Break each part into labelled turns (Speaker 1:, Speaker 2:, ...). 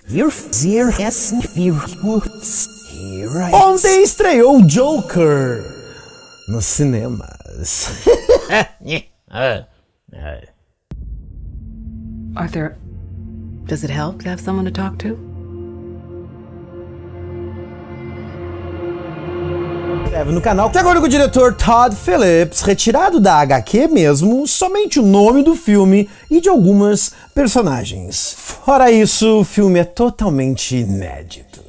Speaker 1: Ontem estreou Joker nos cinemas.
Speaker 2: Arthur, does it help to have someone to talk to?
Speaker 1: Inscreve no canal. De acordo com o diretor Todd Phillips, retirado da HQ mesmo, somente o nome do filme e de algumas personagens. Fora isso, o filme é totalmente inédito.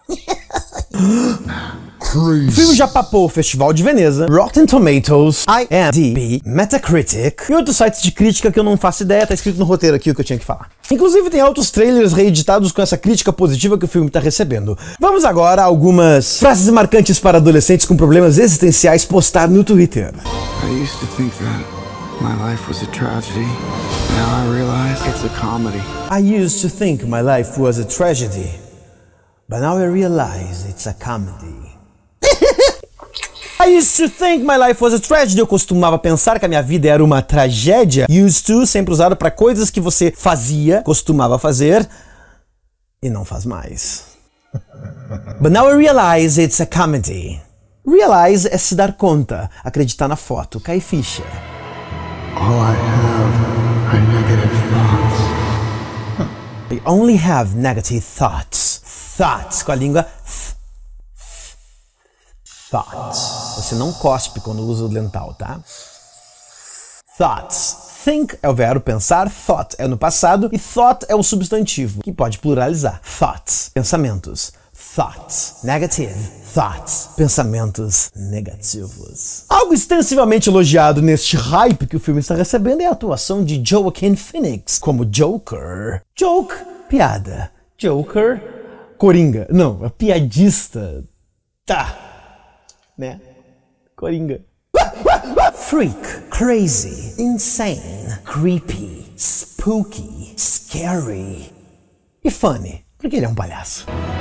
Speaker 1: O filme já papou o Festival de Veneza, Rotten Tomatoes, IMDb, Metacritic e outros sites de crítica que eu não faço ideia, tá escrito no roteiro aqui o que eu tinha que falar. Inclusive tem altos trailers reeditados com essa crítica positiva que o filme tá recebendo. Vamos agora a algumas frases marcantes para adolescentes com problemas existenciais postadas no Twitter.
Speaker 3: I used to think that my life was a tragedy. Now I realize it's a comedy.
Speaker 1: I used to think my life was a tragedy, but now I realize it's a comedy. I used to think my life was a tragedy. Eu costumava pensar que a minha vida era uma tragédia. Used to, sempre usado para coisas que você fazia, costumava fazer, e não faz mais. But now I realize it's a comedy. Realize é se dar conta, acreditar na foto, cair ficha.
Speaker 3: All I have are negative thoughts.
Speaker 1: I only have negative thoughts. Thoughts, com a língua thoughts. Você não cospe quando usa o dental, tá? Thoughts. Think é o verbo pensar, thought é no passado e thought é o substantivo, que pode pluralizar. Thoughts, pensamentos. Thoughts, negative. Thoughts, pensamentos negativos. Algo extensivamente elogiado neste hype que o filme está recebendo é a atuação de Joaquin Phoenix como Joker. Joke, piada. Joker, coringa. Não, é piadista. Tá. Né? Coringa. Freak, crazy, insane, creepy, spooky, scary e funny, porque ele é um palhaço.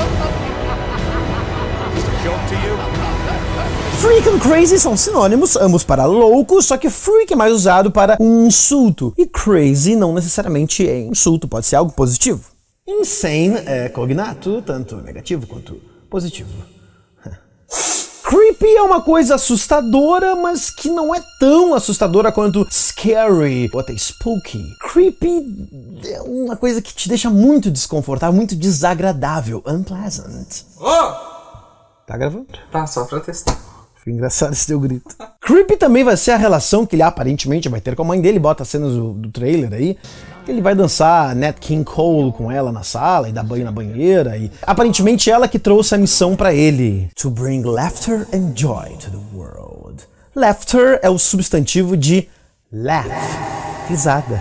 Speaker 1: Freak e crazy são sinônimos, ambos para louco, só que freak é mais usado para um insulto e crazy não necessariamente é insulto, pode ser algo positivo. Insane é cognato, tanto negativo quanto positivo. Creepy é uma coisa assustadora, mas que não é tão assustadora quanto scary ou até spooky. Creepy é uma coisa que te deixa muito desconfortável, muito desagradável, unpleasant.
Speaker 4: Oh!
Speaker 1: Tá gravando?
Speaker 4: Tá, só pra testar.
Speaker 1: Foi engraçado esse teu grito. Creepy também vai ser a relação que ele aparentemente vai ter com a mãe dele, bota as cenas do trailer aí. Ele vai dançar Nat King Cole com ela na sala e dar banho na banheira. E aparentemente ela que trouxe a missão pra ele. To bring laughter and joy to the world. Laughter é o substantivo de laugh. Risada.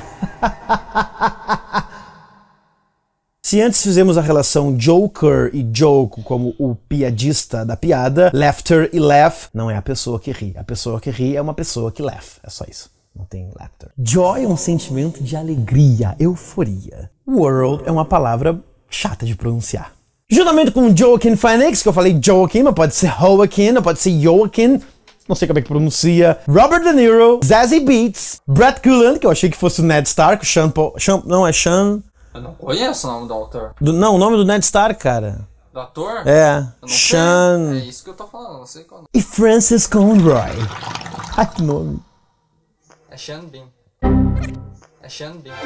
Speaker 1: Se antes fizemos a relação Joker e joke como o piadista da piada, laughter e laugh não é a pessoa que ri. A pessoa que ri é uma pessoa que laugh. É só isso. Não tem laughter. Joy é um sentimento de alegria, euforia. World é uma palavra chata de pronunciar. Juntamente com Joaquin Phoenix, que eu falei Joaquin, mas pode ser Joaquin, ou pode ser Joaquin. Não sei como é que pronuncia. Robert De Niro, Zazie Beetz, Brett Gillen, que eu achei que fosse o Ned Stark, não é Sean...
Speaker 4: Eu não conheço o nome do autor.
Speaker 1: Não, o nome do Ned Stark, cara.
Speaker 4: Do ator?
Speaker 1: É.
Speaker 4: Eu não
Speaker 1: Sean...
Speaker 4: sei. É isso que eu tô falando, não sei qual nome.
Speaker 1: E Francis Conroy. Ai, que nome.
Speaker 4: É Sean Bean. É Sean Bean.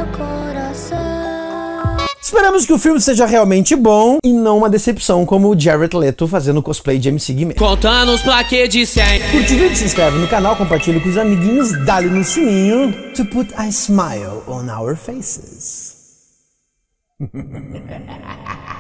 Speaker 1: Esperamos que o filme seja realmente bom e não uma decepção como o Jared Leto fazendo cosplay de MC Guimê.
Speaker 5: Contando os plaquês de 100.
Speaker 1: Curte o vídeo, se inscreve no canal, compartilha com os amiguinhos, dá-lhe no sininho to put a smile on our faces.